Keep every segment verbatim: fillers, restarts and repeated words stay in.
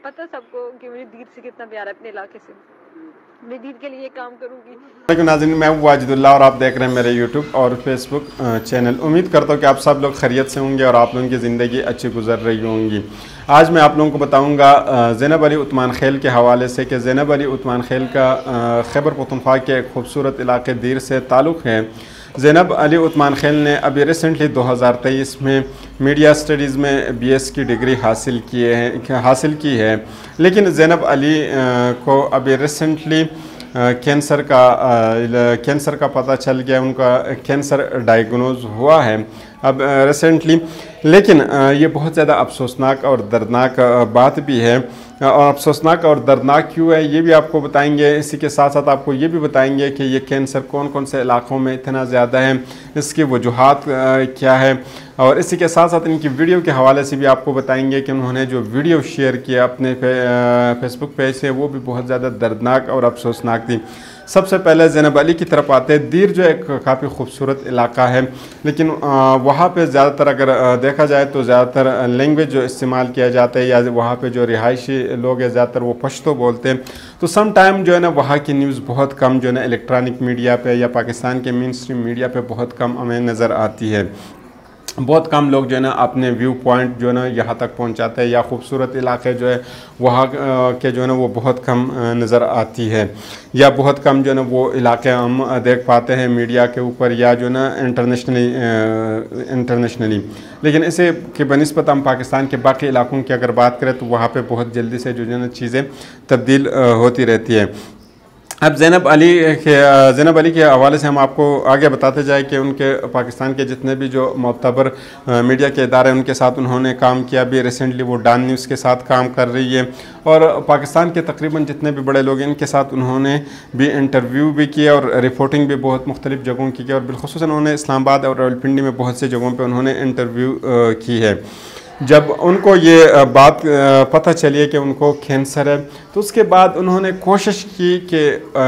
پتہ سب کو کہ مجھے دید سے کتنا پیار ہے اپنے علاقے سے. میں دید کے لیے کام کروں گی. لیکن ناظرین میں ہوں واجد اللہ اور آپ دیکھ رہے ہیں میرے یوٹیوب اور فیس بک چینل. امید کرتا ہوں کہ آپ سب لوگ خیریت سے ہوں گے اور آپ لوگوں کی زندگی اچھی گزر رہی ہوں گی. آج میں آپ لوگوں کو بتاؤں گا زینب علی عثمان خیل کے حوالے سے کہ زینب علی عثمان خیل کا خیبر پختونخوا کے ایک خوبصورت علاقے دیر سے تعلق ہے. زینب علی عثمان خیل نے ابھی ریسنٹلی دو ہزار تیئیس میں میڈیا اسٹڈیز میں بی ایس کی ڈگری حاصل کیے ہیں حاصل کی ہے. لیکن زینب علی کو ابھی ریسنٹلی کینسر کا کینسر کا پتہ چل گیا, ان کا کینسر ڈائیگنوز ہوا ہے اب ریسنٹلی. لیکن یہ بہت زیادہ افسوسناک اور دردناک بات بھی ہے, اور افسوسناک اور دردناک کیوں ہے یہ بھی آپ کو بتائیں گے. اسی کے ساتھ ساتھ آپ کو یہ بھی بتائیں گے کہ یہ کینسر کون کون سے علاقوں میں اتنا زیادہ ہے, اس کی وجوہات کیا ہے, اور اسی کے ساتھ ساتھ ان کی ویڈیو کے حوالے سے بھی آپ کو بتائیں گے کہ انہوں نے جو ویڈیو شیئر کیا اپنے فیس بک پیج سے وہ بھی بہت زیادہ دردناک اور افسوسناک تھی. سب سے پہلے زینب علی کی طرف آتے ہیں. دیر جو ایک کافی خوبصورت علاقہ ہے, لیکن وہاں پہ زیادہ تر اگر دیکھا جائے تو زیادہ تر لینگویج جو استعمال کیا جاتا ہے یا وہاں پہ جو رہائشی لوگ ہیں زیادہ تر وہ پشتو بولتے ہیں. تو سم ٹائم جو ہے نا وہاں کی نیوز بہت کم جو ہے نا الیکٹرانک میڈیا پہ یا پاکستان کے مین اسٹریم میڈیا پہ بہت کم ہمیں نظر آتی ہے. بہت کم لوگ جو ہے نا اپنے ویو پوائنٹ جو ہے نا یہاں تک پہنچاتے ہیں, یا خوبصورت علاقے جو ہے وہاں کے جو ہے نا وہ بہت کم نظر آتی ہے, یا بہت کم جو ہے نا وہ علاقے ہم دیکھ پاتے ہیں میڈیا کے اوپر یا جو ہے نا انٹرنیشنلی انٹرنیشنلی لیکن اسے کہ بنسبت ہم پاکستان کے باقی علاقوں کی اگر بات کریں تو وہاں پہ بہت جلدی سے جو ہے نا چیزیں تبدیل ہوتی رہتی ہے. اب زینب علی کے زینب علی کے حوالے سے ہم آپ کو آگے بتاتے جائیں کہ ان کے پاکستان کے جتنے بھی جو معتبر میڈیا کے ادارے ہیں ان کے ساتھ انہوں نے کام کیا. بھی ریسنٹلی وہ ڈان نیوز کے ساتھ کام کر رہی ہے, اور پاکستان کے تقریباً جتنے بھی بڑے لوگ ہیں ان کے ساتھ انہوں نے بھی انٹرویو بھی کیا اور رپورٹنگ بھی بہت مختلف جگہوں کی کی, اور بالخصوص انہوں نے اسلام آباد اور راولپنڈی میں بہت سے جگہوں پہ انہوں نے انٹرویو کی ہے. جب ان کو یہ بات پتہ چلی کہ ان کو کینسر ہے تو اس کے بعد انہوں نے کوشش کی کہ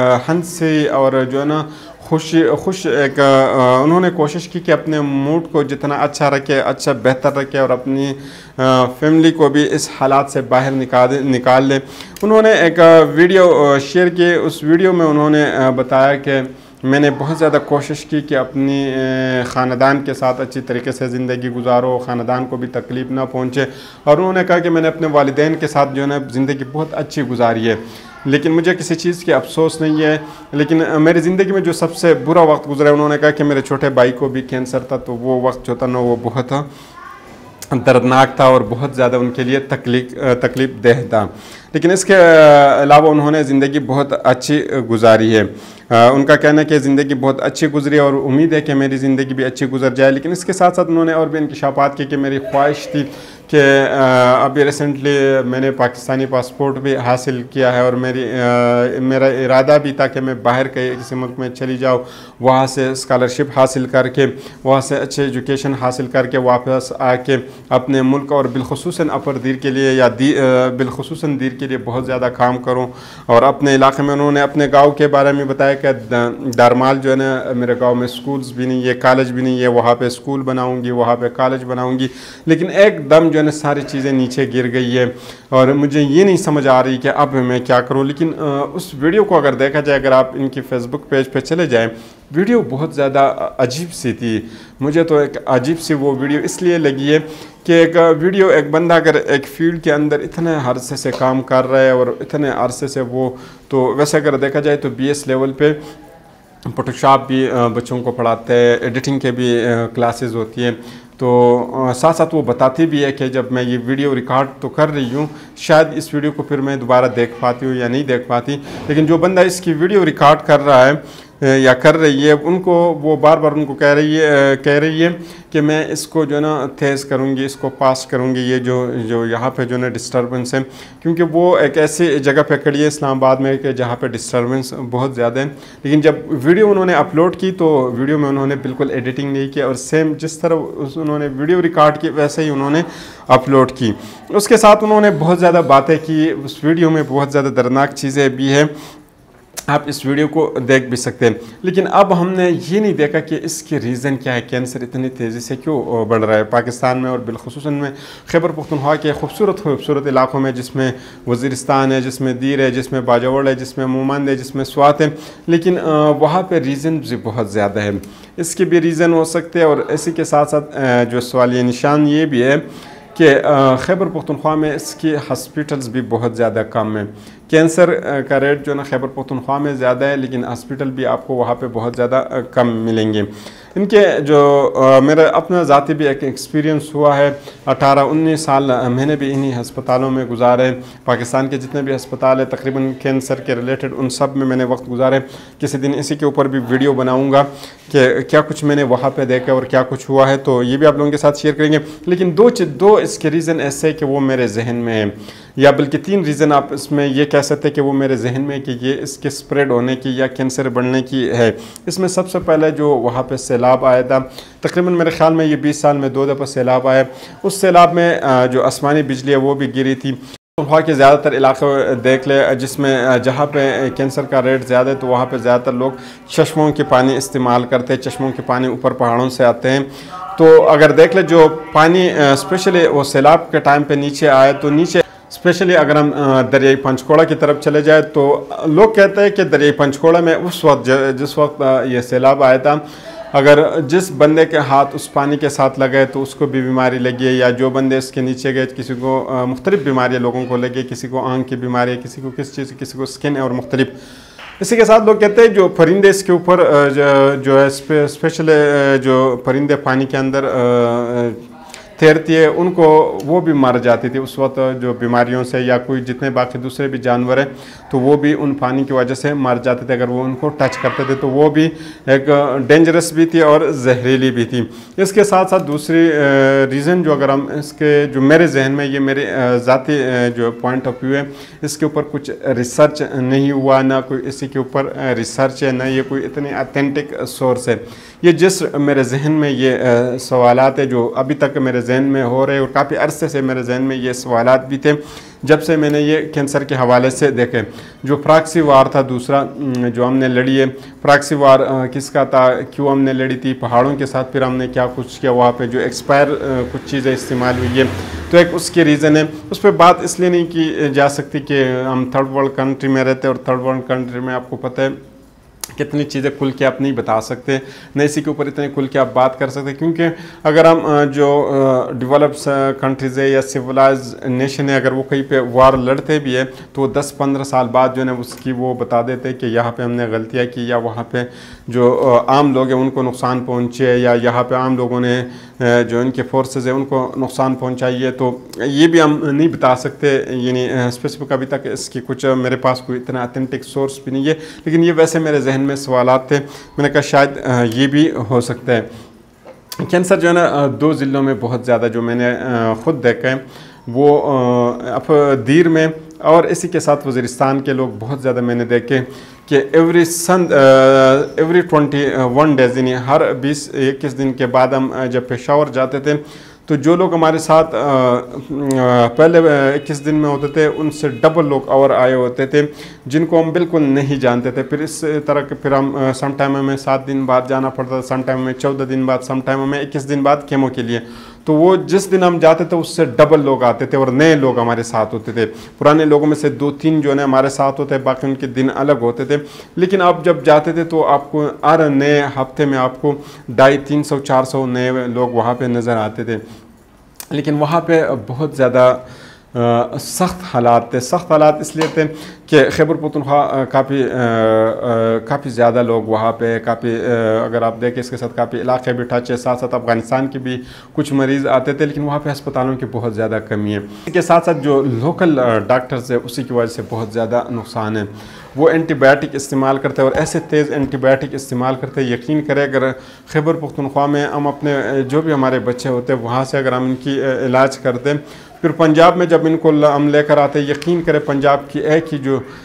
ہنسی اور جو ہے نا خوش خوش ایک انہوں نے کوشش کی کہ اپنے موڈ کو جتنا اچھا رکھے, اچھا بہتر رکھے, اور اپنی فیملی کو بھی اس حالات سے باہر نکال نکال لے. انہوں نے ایک ویڈیو شیئر کی. اس ویڈیو میں انہوں نے بتایا کہ میں نے بہت زیادہ کوشش کی کہ اپنی خاندان کے ساتھ اچھی طریقے سے زندگی گزارو, خاندان کو بھی تکلیف نہ پہنچے, اور انہوں نے کہا کہ میں نے اپنے والدین کے ساتھ جو ہے نا زندگی بہت اچھی گزاری ہے, لیکن مجھے کسی چیز کی افسوس نہیں ہے. لیکن میری زندگی میں جو سب سے برا وقت گزرا ہے, انہوں نے کہا کہ میرے چھوٹے بھائی کو بھی کینسر تھا, تو وہ وقت جو تھا نا وہ بہت دردناک تھا اور بہت زیادہ ان کے لیے تکلیف تکلیف دہ تھا. لیکن اس کے علاوہ انہوں نے زندگی بہت اچھی گزاری ہے. ان کا کہنا ہے کہ زندگی بہت اچھی گزری اور امید ہے کہ میری زندگی بھی اچھی گزر جائے. لیکن اس کے ساتھ ساتھ انہوں نے اور بھی انکشافات کی کہ میری خواہش تھی کہ ابھی ریسنٹلی میں نے پاکستانی پاسپورٹ بھی حاصل کیا ہے, اور میری میرا ارادہ بھی تھا کہ میں باہر کے کسی ملک میں چلی جاؤں, وہاں سے اسکالرشپ حاصل کر کے, وہاں سے اچھے ایجوکیشن حاصل کر کے واپس آ کے اپنے ملک اور بالخصوصاً اپر دیر کے لیے یا دی بالخصوصاً دیر کے لیے بہت زیادہ کام کروں. اور اپنے علاقے میں انہوں نے اپنے گاؤں کے بارے میں بتایا کہ دارمال جو ہے نا میرے گاؤں میں سکولز بھی نہیں ہے, کالج بھی نہیں ہے, وہاں پہ سکول بناؤں گی, وہاں پہ کالج بناؤں گی. لیکن ایک دم جو ہے نا ساری چیزیں نیچے گر گئی ہے, اور مجھے یہ نہیں سمجھ آ رہی کہ اب میں کیا کروں. لیکن اس ویڈیو کو اگر دیکھا جائے, اگر آپ ان کی فیس بک پیج پہ چلے جائیں, ویڈیو بہت زیادہ عجیب سی تھی. مجھے تو ایک عجیب سی وہ ویڈیو اس لیے لگی ہے کہ ایک ویڈیو ایک بندہ اگر ایک فیلڈ کے اندر اتنے عرصے سے کام کر رہا ہے اور اتنے عرصے سے وہ, تو ویسے اگر دیکھا جائے تو بی ایس لیول پہ فوٹوشاپ بھی بچوں کو پڑھاتے ہیں, ایڈیٹنگ کے بھی کلاسز ہوتی ہیں. تو ساتھ ساتھ وہ بتاتی بھی ہے کہ جب میں یہ ویڈیو ریکارڈ تو کر رہی ہوں, شاید اس ویڈیو کو پھر میں دوبارہ دیکھ پاتی ہوں یا نہیں دیکھ پاتی, لیکن جو بندہ اس کی ویڈیو ریکارڈ کر رہا ہے یا کر رہی ہے ان کو وہ بار بار ان کو کہہ رہی ہے کہہ رہی ہے کہ میں اس کو جو ہے نا تیز کروں گی, اس کو پاس کروں گی, یہ جو جو یہاں پہ جو ہے نا ڈسٹربنس ہے, کیونکہ وہ ایک ایسی جگہ پہ کھڑی ہے اسلام آباد میں کہ جہاں پہ ڈسٹربنس بہت زیادہ ہے. لیکن جب ویڈیو انہوں نے اپلوڈ کی تو ویڈیو میں انہوں نے بالکل ایڈیٹنگ نہیں کی, اور سیم جس طرح انہوں نے ویڈیو ریکارڈ کی ویسے ہی انہوں نے اپلوڈ کی. اس کے ساتھ انہوں نے بہت زیادہ باتیں کی, اس ویڈیو میں بہت زیادہ دردناک چیزیں بھی ہیں. آپ اس ویڈیو کو دیکھ بھی سکتے ہیں۔ لیکن اب ہم نے یہ نہیں دیکھا کہ اس کے ریزن کیا ہے، کینسر اتنی تیزی سے کیوں بڑھ رہا ہے پاکستان میں، اور بالخصوصاً میں خیبر پختونخوا کے خوبصورت خوبصورت علاقوں میں، جس میں وزیرستان ہے، جس میں دیر ہے، جس میں باجوڑ ہے، جس میں مومند ہے، جس میں سوات ہے، لیکن وہاں پہ ریزن بھی بہت زیادہ ہے۔ اس کے بھی ریزن ہو سکتے ہیں، اور اسی کے ساتھ ساتھ جو سوالیہ نشان یہ بھی ہے کہ خیبر پختونخوا میں اس کی ہسپیٹلز بھی بہت زیادہ کم ہیں۔ کینسر کا ریٹ جو ہے نا خیبر پختونخوا میں زیادہ ہے، لیکن ہسپیٹل بھی آپ کو وہاں پہ بہت زیادہ کم ملیں گے۔ ان کے جو میرا اپنا ذاتی بھی ایک ایکسپیرینس ہوا ہے، اٹھارہ انیس سال میں نے بھی انہی ہسپتالوں میں گزارے۔ پاکستان کے جتنے بھی ہسپتال ہیں تقریباً کینسر کے ریلیٹڈ، ان سب میں میں نے وقت گزارے۔ کسی دن اسی کے اوپر بھی ویڈیو بناؤں گا کہ کیا کچھ میں نے وہاں پہ دیکھا اور کیا کچھ ہوا ہے، تو یہ بھی آپ لوگوں کے ساتھ شیئر کریں گے۔ لیکن دو دو اس کے ریزن ایسے کہ وہ میرے ذہن میں ہیں، یا بلکہ تین ریزن آپ اس میں یہ کہہ سکتے کہ وہ میرے ذہن میں کہ یہ اس کے سپریڈ ہونے کی یا کینسر بڑھنے کی ہے۔ اس میں سب سے پہلے جو وہاں پہ سیلاب آیا تھا، تقریباً میرے خیال میں یہ بیس سال میں دو دفعہ سیلاب آیا، اس سیلاب میں جو آسمانی بجلی ہے وہ بھی گری تھی۔ وہاں کے زیادہ تر علاقے دیکھ لے جس میں جہاں پہ کینسر کا ریٹ زیادہ ہے، تو وہاں پہ زیادہ تر لوگ چشموں کے پانی استعمال کرتے ہیں۔ چشموں کے پانی اوپر پہاڑوں سے آتے ہیں، تو اگر دیکھ لے جو پانی اسپیشلی وہ سیلاب کے ٹائم پہ نیچے آئے، تو نیچے اسپیشلی اگر ہم دریائے پنچکوڑا کی طرف چلے جائے، تو لوگ کہتے ہیں کہ دریائے پنچکوڑا میں اس وقت جس وقت یہ سیلاب آیا تھا، اگر جس بندے کے ہاتھ اس پانی کے ساتھ لگے تو اس کو بھی بیماری لگی ہے، یا جو بندے اس کے نیچے گئے کسی کو مختلف بیماریاں لوگوں کو لگی، کسی کو آنکھ کی بیماری ہے، کسی کو کس چیز کسی کو سکن ہے اور مختلف۔ اسی کے ساتھ لوگ کہتے ہیں جو پرندے اس کے اوپر جو ہے اسپیشل جو پرندے پانی کے اندر تیرتی ہے، ان کو وہ بھی مر جاتی تھی اس وقت جو بیماریوں سے، یا کوئی جتنے باقی دوسرے بھی جانور ہیں تو وہ بھی ان پانی کی وجہ سے مر جاتے تھے اگر وہ ان کو ٹچ کرتے تھے، تو وہ بھی ایک ڈینجرس بھی تھی اور زہریلی بھی تھی۔ اس کے ساتھ ساتھ دوسری ریزن جو اگر ہم اس کے جو میرے ذہن میں یہ میرے ذاتی جو پوائنٹ آف ویو ہے، اس کے اوپر کچھ ریسرچ نہیں ہوا، نہ کوئی اسی کے اوپر ریسرچ ہے، نہ یہ کوئی اتنی اتھینٹک سورس ہے۔ یہ جس میرے ذہن میں یہ سوالات ہیں جو ابھی تک میرے ذہن میں ہو رہے، اور کافی عرصے سے میرے ذہن میں یہ سوالات بھی تھے جب سے میں نے یہ کینسر کے حوالے سے دیکھے۔ جو پراکسی وار تھا دوسرا جو ہم نے لڑی ہے، پراکسی وار کس کا تھا، کیوں ہم نے لڑی تھی، پہاڑوں کے ساتھ پھر ہم نے کیا کچھ کیا، وہاں پہ جو ایکسپائر کچھ چیزیں استعمال ہوئی ہے، تو ایک اس کے ریزن ہے۔ اس پہ بات اس لیے نہیں کی جا سکتی کہ ہم تھرڈ ورلڈ کنٹری میں رہتے، اور تھرڈ ورلڈ کنٹری میں آپ کو پتہ ہے کتنی چیزیں کھل کے آپ نہیں بتا سکتے، نہ اسی کے اوپر اتنے کھل کے آپ بات کر سکتے، کیونکہ اگر ہم جو ڈیولپس کنٹریز ہے یا سیولائز نیشن ہے، اگر وہ کہیں پہ وار لڑتے بھی ہے تو وہ دس پندرہ سال بعد جو ہے نا اس کی وہ بتا دیتے کہ یہاں پہ ہم نے غلطیاں کی، یا وہاں پہ جو عام لوگ ہیں ان کو نقصان پہنچے، یا یہاں پہ عام لوگوں نے جو ان کے فورسز ہیں ان کو نقصان پہنچائی ہے، تو یہ بھی ہم نہیں بتا سکتے، یعنی اسپیسیفک ابھی تک اس کی کچھ میرے پاس کوئی اتنا اتھینٹک سورس بھی نہیں ہے، لیکن یہ ویسے میرے ذہن میں سوالات تھے، میں نے کہا شاید یہ بھی ہو سکتا ہے۔ کینسر جو ہے نا دو ضلعوں میں بہت زیادہ جو میں نے خود دیکھا ہے، وہ اب دیر میں اور اسی کے ساتھ وزیرستان کے لوگ بہت زیادہ میں نے دیکھے کہ every sun every twenty one days یعنی ہر بیس اکیس دن کے بعد ہم جب پشاور جاتے تھے تو جو لوگ ہمارے ساتھ پہلے اکیس دن میں ہوتے تھے ان سے ڈبل لوگ اور آئے ہوتے تھے جن کو ہم بالکل نہیں جانتے تھے۔ پھر اس طرح کے پھر ہم سم ٹائم ہمیں سات دن بعد جانا پڑتا تھا، سم ٹائم ہمیں چودہ دن بعد، سم ٹائم ہمیں اکیس دن بعد کیمو کے لیے، تو وہ جس دن ہم جاتے تھے اس سے ڈبل لوگ آتے تھے اور نئے لوگ ہمارے ساتھ ہوتے تھے۔ پرانے لوگوں میں سے دو تین جو ہے ہمارے ساتھ ہوتے، باقی ان کے دن الگ ہوتے تھے، لیکن آپ جب جاتے تھے تو آپ کو ہر نئے ہفتے میں آپ کو ڈھائی تین سو چار سو نئے لوگ وہاں پہ نظر آتے تھے۔ لیکن وہاں پہ بہت زیادہ سخت حالات تھے، سخت حالات اس لیے تھے کہ خیبر پختونخوا کافی کافی زیادہ لوگ وہاں پہ کافی اگر آپ دیکھیں اس کے ساتھ کافی علاقے بھی ٹچ ہے، ساتھ ساتھ افغانستان کے بھی کچھ مریض آتے تھے، لیکن وہاں پہ ہسپتالوں کی بہت زیادہ کمی ہے۔ اس کے ساتھ ساتھ جو لوکل ڈاکٹرز ہیں اسی کی وجہ سے بہت زیادہ نقصان ہے، وہ اینٹی بائیوٹک استعمال کرتے ہیں اور ایسے تیز اینٹی بائیوٹک استعمال کرتے ہیں، یقین کریں اگر خیبر پختونخوا میں ہم اپنے جو بھی ہمارے بچے ہوتے ہیں وہاں سے اگر ہم ان کی علاج کرتے ہیں، پھر پنجاب میں جب ان کو ہم لے کر آتے ہیں، یقین کریں پنجاب کی ایک ہی جو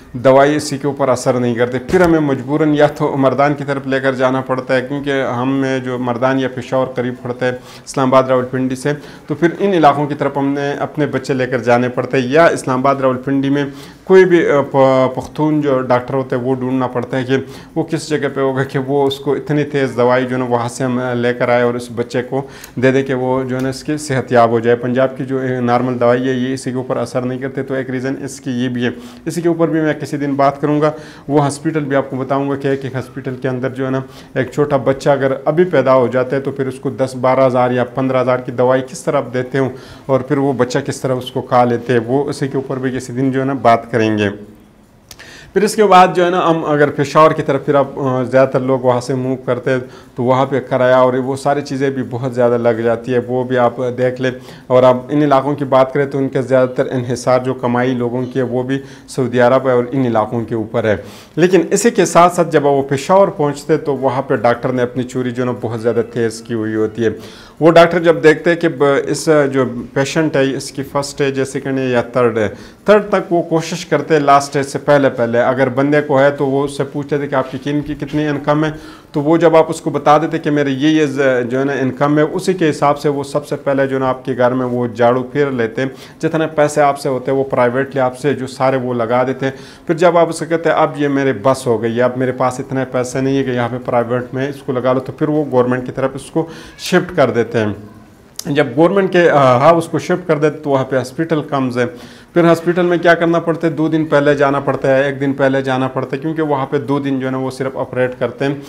दवाई इसी के ऊपर असर नहीं करती, फिर हमें मजबूरन या तो मर्दान की तरफ लेकर जाना पड़ता है, क्योंकि हम जो मर्दान या पेशावर करीब पड़ता है इस्लामाबाद रावलपिंडी से, तो फिर इन इलाकों की तरफ हमने अपने बच्चे लेकर जाने पड़ते हैं, या इस्लामाबाद रावलपिंडी में कोई भी पख्तून जो डॉक्टर होते हैं वो ढूंढना पड़ता है कि वो किस जगह पे होगा कि वो उसको इतनी तेज़ दवाई जो है ना वहाँ से हम लेकर आए और इस बच्चे को दे दे कि वो जो है ना इसकी सेहतयाब हो जाए। पंजाब की जो नॉर्मल दवाई है ये इसी के ऊपर असर नहीं करते, तो एक रीज़न इसकी ये भी है। इसी के ऊपर भी मैं किसी दिन बात करूँगा, वो हॉस्पिटल भी आपको बताऊँगा कि एक एक हॉस्पिटल के अंदर जो है ना एक छोटा बच्चा अगर अभी पैदा हो जाता है तो फिर उसको दस बारह हज़ार या पंद्रह हज़ार की दवाई किस तरह आप देते हो और फिर वो बच्चा किस तरह उसको खा लेते हैं, वो इसी के ऊपर भी किसी दिन जो है ना बात करेंगे। फिर इसके बाद जो है ना हम अगर पेशावर की तरफ फिर आप ज़्यादातर लोग वहाँ से मूव करते हैं तो वहाँ पे किराया और वो सारी चीज़ें भी बहुत ज़्यादा लग जाती है, वो भी आप देख लें। और आप इन इलाकों की बात करें तो उनके ज़्यादातर इन्हिसार जो कमाई लोगों की है वो भी सऊदी अरब है और इन इलाकों के ऊपर है। लेकिन इसी के साथ साथ जब वो पेशावर पहुँचते तो वहाँ पर डॉक्टर ने अपनी चूरी जो है बहुत ज़्यादा तेज़ की हुई होती है। वो डॉक्टर जब देखते हैं कि इस जो पेशेंट है इसकी फर्स्ट स्टेज है, सेकंड है या थर्ड है, थर्ड तक वो कोशिश करते हैं लास्ट स्टेज से पहले पहले। अगर बंदे को है तो वो उससे पूछते थे कि आपकी किन की कितनी इनकम है, तो वो जब आप उसको बता देते कि मेरे ये ये जो है ना इनकम है, उसी के हिसाब से वो सबसे पहले जो है ना आपके घर में वो झाड़ू फिर लेते हैं। जितने पैसे आपसे होते हैं वो प्राइवेटली आपसे जो सारे वो लगा देते हैं। फिर जब आप उससे कहते हैं अब ये मेरे बस हो गई, अब मेरे पास इतने पैसे नहीं है कि यहाँ पे प्राइवेट में इसको लगा लो, तो फिर वो गवर्नमेंट की तरफ इसको शिफ्ट कर देते हैं। जब गवर्नमेंट के हाँ उसको शिफ्ट कर देते तो वहाँ पे हॉस्पिटल कम्स है। फिर हॉस्पिटल में क्या करना पड़ता है, दो दिन पहले जाना पड़ता है, एक दिन पहले जाना पड़ता है, क्योंकि वहाँ पे दो दिन जो है ना वो सिर्फ ऑपरेट करते हैं,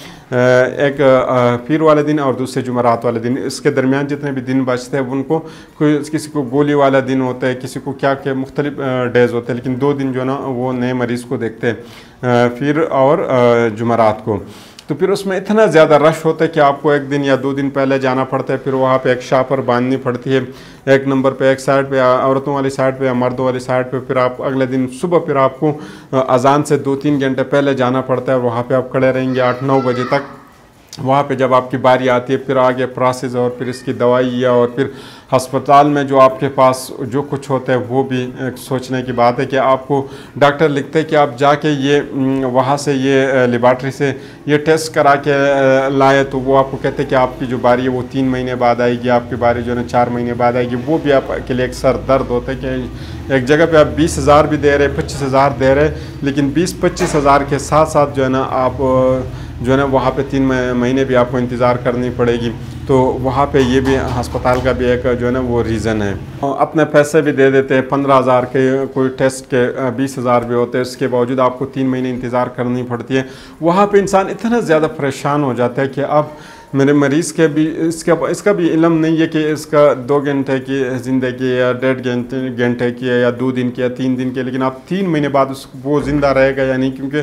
एक पीर वाले दिन और दूसरे जुमेरात वाले दिन। इसके दरमियान जितने भी दिन बचते हैं उनको कोई किसी को गोली वाला दिन होता है, किसी को क्या क्या मुख्तलिफ डेज़ होते हैं, लेकिन दो दिन जो है ना वो नए मरीज़ को देखते हैं, पीर और जुमेरात को। तो फिर उसमें इतना ज़्यादा रश होता है कि आपको एक दिन या दो दिन पहले जाना पड़ता है। फिर वहाँ पे एक शापर बांधनी पड़ती है, एक नंबर पे एक साइड पे औरतों वाली साइड पे या मर्दों वाली साइड पे। फिर आप अगले दिन सुबह फिर आपको अजान से दो तीन घंटे पहले जाना पड़ता है और वहाँ पे आप खड़े रहेंगे आठ नौ बजे तक। वहाँ पे जब आपकी बारी आती है फिर आगे प्रोसेस और फिर इसकी दवाई और फिर अस्पताल में जो आपके पास जो कुछ होता है वो भी एक सोचने की बात है कि आपको डॉक्टर लिखते हैं कि आप जाके ये वहाँ से ये लेबॉर्ट्री से ये टेस्ट करा के लाए, तो वो आपको कहते हैं कि आपकी जो बारी है वो तीन महीने बाद आएगी, आपकी बारी जो है ना चार महीने बाद आएगी। वो भी आपके लिए एक सर दर्द होता है कि एक जगह पे आप बीस हज़ार भी दे रहे, पच्चीस हज़ार दे रहे, लेकिन बीस पच्चीस हज़ार के साथ साथ जो है ना आप जो है ना वहाँ पे तीन महीने भी आपको इंतज़ार करनी पड़ेगी। तो वहाँ पे ये भी अस्पताल का भी एक जो है ना वो रीज़न है। अपने पैसे भी दे देते हैं, पंद्रह हज़ार के कोई टेस्ट के बीस हज़ार भी होते हैं, इसके बावजूद आपको तीन महीने इंतज़ार करनी पड़ती है। वहाँ पे इंसान इतना ज़्यादा परेशान हो जाता है कि अब मेरे मरीज़ के भी इसका इसका भी इल्म नहीं है कि इसका दो घंटे की ज़िंदगी या डेढ़ घंटे घंटे की है या दो दिन की या तीन दिन की, लेकिन आप तीन महीने बाद उस वो ज़िंदा रहेगा या नहीं। क्योंकि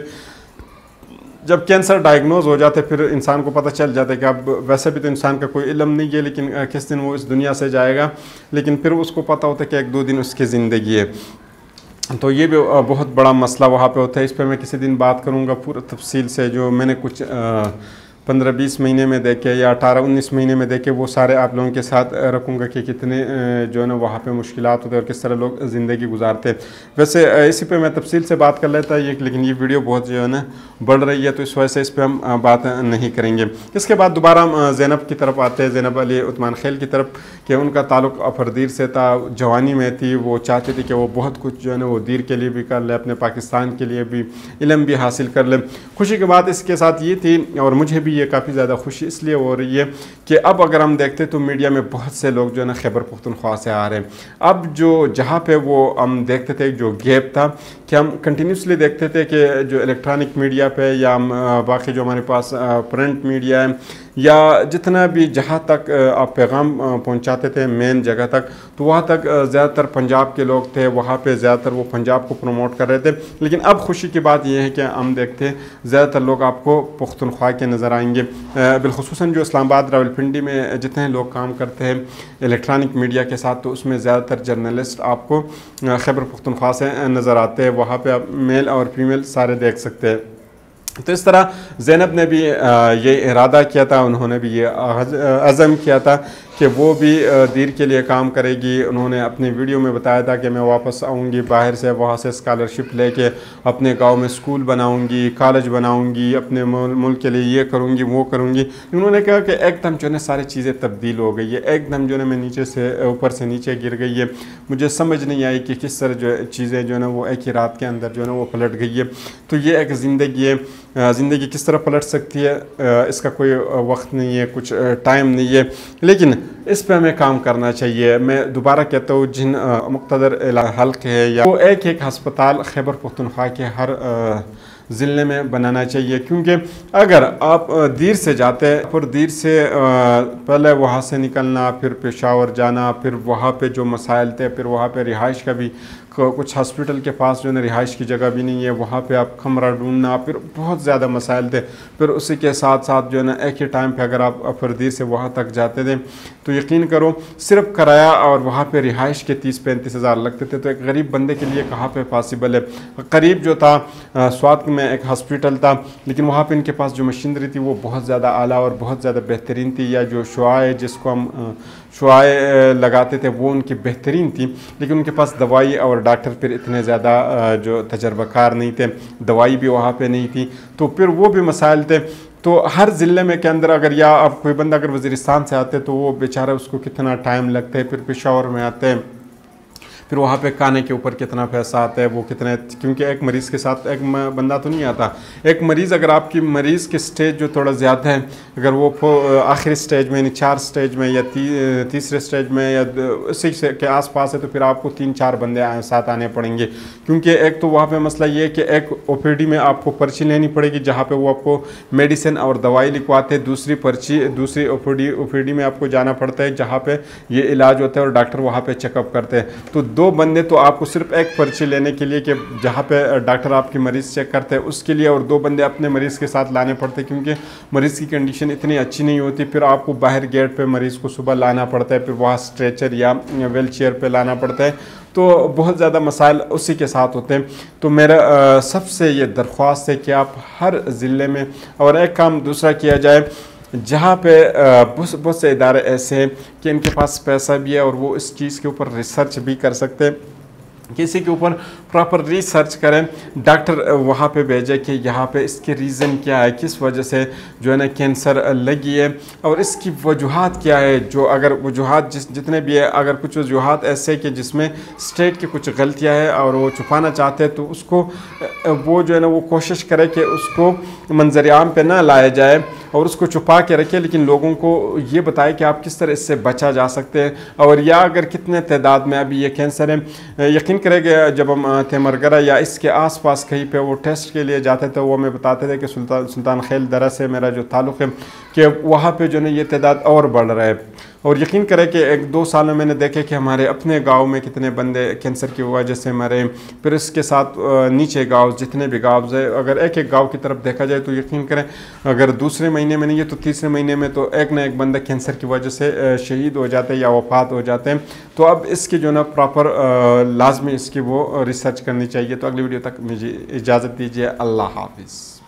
जब कैंसर डायग्नोज हो जाते फिर इंसान को पता चल जाता है कि अब वैसे भी तो इंसान का कोई इल्म नहीं है, लेकिन किस दिन वो इस दुनिया से जाएगा, लेकिन फिर उसको पता होता है कि एक दो दिन उसकी ज़िंदगी है। तो ये भी बहुत बड़ा मसला वहाँ पे होता है। इस पर मैं किसी दिन बात करूँगा पूरा तफसील से। जो मैंने कुछ पंद्रह बीस महीने में देखे या अठारह उन्नीस महीने में देखे वो सारे आप लोगों के साथ रखूँगा कि कितने जो है ना वहाँ पे मुश्किलात होते हैं और किस तरह लोग ज़िंदगी गुजारते हैं। वैसे इसी पे मैं तफसील से बात कर लेता है, लेकिन ये वीडियो बहुत जो है ना बढ़ रही है तो इस वजह से इस पर हम बात नहीं करेंगे। इसके बाद दोबारा हम ज़ैनब की तरफ आते हैं, ज़ैनब अली उस्मान खेल की तरफ, कि उनका ताल्लुक़ अफरदीर से था, जवानी में थी, वो चाहती थी कि वो बहुत कुछ जो है ना वो दीर के लिए भी कर ले, अपने पाकिस्तान के लिए भी इल्म भी हासिल कर ले। खुशी की बात इसके साथ ये थी और मुझे भी ये काफ़ी ज़्यादा खुशी इसलिए हो रही है कि अब अगर हम देखते तो मीडिया में बहुत से लोग जो है ना खैबर पख्तूनख्वा से आ रहे हैं। अब जो जहाँ पे वो हम देखते थे जो गैप था कि हम कंटिन्यूसली देखते थे कि जो इलेक्ट्रॉनिक मीडिया पे या बाकी जो हमारे पास प्रिंट मीडिया है या जितना भी जहाँ तक आप पैगाम पहुँचाते थे मेन जगह तक, तो वहाँ तक ज़्यादातर पंजाब के लोग थे, वहाँ पे ज़्यादातर वो पंजाब को प्रमोट कर रहे थे। लेकिन अब खुशी की बात यह है कि हम देखते हैं ज़्यादातर लोग आपको पख्तूनख्वा के नज़र आएंगे, बिलखुसूसन जो इस्लामाबाद रावलपिंडी में जितने लोग काम करते हैं इलेक्ट्रॉनिक मीडिया के साथ, तो उसमें ज़्यादातर जर्नलिस्ट आपको खैबर पख्तूनख्वा से नज़र आते हैं। वहाँ पर आप मेल और फीमेल सारे देख सकते हैं। तो इस तरह ज़ैनब ने भी ये इरादा किया था, उन्होंने भी ये अज़म किया था کہ وہ بھی دیر کے لیے کام کرے گی. انہوں نے اپنی ویڈیو میں بتایا تھا کہ میں واپس آؤں گی باہر سے, وہاں سے اسکالرشپ لے کے اپنے گاؤں میں اسکول بناؤں گی, کالج بناؤں گی, اپنے ملک کے لیے یہ کروں گی وہ کروں گی. انہوں نے کہا کہ ایک دم جو ہے ساری چیزیں تبدیل ہو گئی ہے, ایک دم جو ہے میں نیچے سے اوپر سے نیچے گر گئی ہے. مجھے سمجھ نہیں آئی کہ کس طرح جو چیزیں جو ہے نا وہ ایک ہی رات کے اندر جو ہے نا وہ پلٹ گئی ہے. تو یہ ایک زندگی ہے, زندگی کس طرح پلٹ سکتی ہے اس کا کوئی وقت نہیں ہے, کچھ ٹائم نہیں ہے, لیکن اس پہ ہمیں کام کرنا چاہیے. میں دوبارہ کہتا ہوں جن مقتدر حلقے ہے یا وہ ایک ایک ہسپتال خیبر پختونخوا کے ہر ضلع میں بنانا چاہیے, کیونکہ اگر آپ دیر سے جاتے پھر دیر سے پہلے وہاں سے نکلنا, پھر پشاور جانا, پھر وہاں پہ جو مسائل تھے, پھر وہاں پہ رہائش کا بھی کچھ ہاسپٹل کے پاس جو ہے رہائش کی جگہ بھی نہیں ہے, وہاں پہ آپ کمرہ ڈھونڈنا, پھر بہت زیادہ مسائل تھے. پھر اسی کے ساتھ ساتھ جو ہے نا ایک ہی ٹائم پہ اگر آپ فردیر سے وہاں تک جاتے تھے تو یقین کرو صرف کرایہ اور وہاں پہ رہائش کے تیس پینتیس ہزار لگتے تھے. تو ایک غریب بندے کے لیے کہاں پہ پاسبل ہے. قریب جو تھا سوات میں ایک ہاسپٹل تھا, لیکن وہاں پہ ان کے پاس جو مشینری تھی وہ بہت زیادہ اعلیٰ اور بہت زیادہ بہترین تھی, یا جو شعاع جس کو ہم شعاع لگاتے تھے وہ ان کی بہترین تھی, لیکن ان کے پاس دوائی اور ڈاکٹر پھر اتنے زیادہ جو تجربہ کار نہیں تھے, دوائی بھی وہاں پہ نہیں تھی. تو پھر وہ بھی مسائل تھے. تو ہر ضلع میں کے اندر اگر یا آپ کوئی بندہ اگر وزیرستان سے آتے تو وہ بیچارہ اس کو کتنا ٹائم لگتا ہے, پھر پشاور میں آتے ہیں, پھر وہاں پہ کھانے کے اوپر کتنا پیسہ آتا ہے, وہ کتنے, کیونکہ ایک مریض کے ساتھ ایک بندہ تو نہیں آتا. ایک مریض اگر آپ کی مریض کی سٹیج جو تھوڑا زیادہ ہے, اگر وہ آخری سٹیج میں یعنی چار سٹیج میں یا تیسرے سٹیج میں یا اسی کے آس پاس ہے, تو پھر آپ کو تین چار بندے ساتھ آنے پڑیں گے. کیونکہ ایک تو وہاں پہ مسئلہ یہ ہے کہ ایک او پی ڈی میں آپ کو پرچی لینی پڑے گی جہاں پہ وہ آپ کو میڈیسن اور دوائی لکھواتے ہیں, دوسری پرچی دوسری او P D O P D میں آپ کو جانا پڑتا ہے جہاں پہ یہ علاج ہوتا ہے اور ڈاکٹر وہاں پہ چیک اپ کرتے ہیں. تو دو بندے تو آپ کو صرف ایک پرچی لینے کے لیے کہ جہاں پہ ڈاکٹر آپ کی مریض چیک کرتے ہیں اس کے لیے, اور دو بندے اپنے مریض کے ساتھ لانے پڑتے ہیں کیونکہ مریض کی کنڈیشن اتنی اچھی نہیں ہوتی. پھر آپ کو باہر گیٹ پہ مریض کو صبح لانا پڑتا ہے, پھر وہاں اسٹریچر یا ویل چیئر پہ لانا پڑتا ہے. تو بہت زیادہ مسائل اسی کے ساتھ ہوتے ہیں. تو میرا سب سے یہ درخواست ہے کہ آپ ہر ضلع میں, اور ایک کام دوسرا کیا جائے جہاں پہ بہت سے ادارے ایسے ہیں کہ ان کے پاس پیسہ بھی ہے اور وہ اس چیز کے اوپر ریسرچ بھی کر سکتے ہیں, کسی کے اوپر پراپر ریسرچ کریں, ڈاکٹر وہاں پہ بھیجے کہ یہاں پہ اس کے ریزن کیا ہے, کس وجہ سے جو ہے نا کینسر لگی ہے اور اس کی وجوہات کیا ہے. جو اگر وجوہات جس جتنے بھی ہے, اگر کچھ وجوہات ایسے کہ جس میں اسٹیٹ کی کچھ غلطیاں ہیں اور وہ چھپانا چاہتے ہیں تو اس کو وہ جو ہے نا وہ کوشش کرے کہ اس کو منظر عام پہ نہ لایا جائے اور اس کو چھپا کے رکھے, لیکن لوگوں کو یہ بتائے کہ آپ کس طرح اس سے بچا جا سکتے ہیں. اور یا اگر کتنے تعداد میں ابھی یہ کینسر ہے, یقین کرے گا جب ہم تیمرگرہ یا اس کے آس پاس کہیں پہ وہ ٹیسٹ کے لیے جاتے تھے, وہ ہمیں بتاتے تھے کہ سلطان سلطان خیل درہ سے میرا جو تعلق ہے کہ وہاں پہ جو ہے یہ تعداد اور بڑھ رہا ہے. اور یقین کرے کہ ایک دو سال میں میں نے دیکھے کہ ہمارے اپنے گاؤں میں کتنے بندے کینسر کی وجہ سے مرے, پھر اس کے ساتھ نیچے گاؤں جتنے بھی گاؤں ہیں, اگر ایک ایک گاؤں کی طرف دیکھا جائے تو یقین کریں اگر دوسرے مہینے میں نہیں ہے تو تیسرے مہینے میں تو ایک نہ ایک بندہ کینسر کی وجہ سے شہید ہو جاتے ہیں یا وفات ہو جاتے ہیں. تو اب اس کی جو نا پراپر لازمی اس کی وہ ریسرچ کرنی چاہیے. تو اگلی ویڈیو تک مجھے اجازت دیجیے. اللہ حافظ.